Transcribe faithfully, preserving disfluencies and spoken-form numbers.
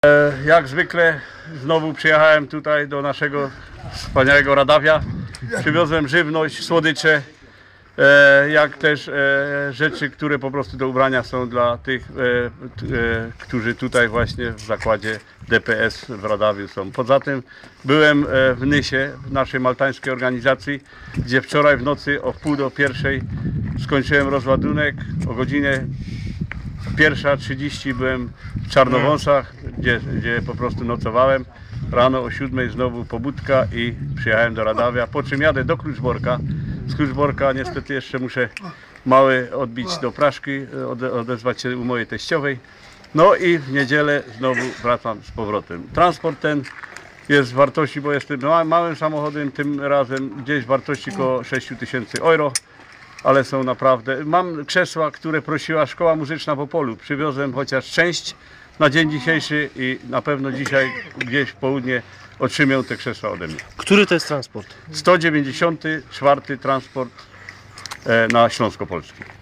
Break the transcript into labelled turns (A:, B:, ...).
A: Jak zwykle znowu przyjechałem tutaj do naszego wspaniałego Radawia. Przywiozłem żywność, słodycze, jak też rzeczy, które po prostu do ubrania są dla tych, którzy tutaj właśnie w zakładzie D P S w Radawiu są. Poza tym byłem w Nysie, w naszej maltańskiej organizacji, gdzie wczoraj w nocy o wpół do pierwszej skończyłem rozładunek. O godzinie pierwsza trzydzieści byłem w Czarnowąsach, gdzie, gdzie po prostu nocowałem. Rano o siódmej znowu pobudka i przyjechałem do Radawia, po czym jadę do Kluczborka. Z Kluczborka niestety jeszcze muszę mały odbić do Praszki, ode, odezwać się u mojej teściowej. No i w niedzielę znowu wracam z powrotem. Transport ten jest w wartości, bo jestem małym samochodem, tym razem gdzieś w wartości około sześć tysięcy euro. Ale są naprawdę... Mam krzesła, które prosiła Szkoła Muzyczna w Opolu. Przywiozłem chociaż część na dzień dzisiejszy i na pewno dzisiaj gdzieś w południe otrzymią te krzesła ode mnie.
B: Który to jest transport?
A: sto dziewięćdziesiąty czwarty transport na Śląsko-Polski.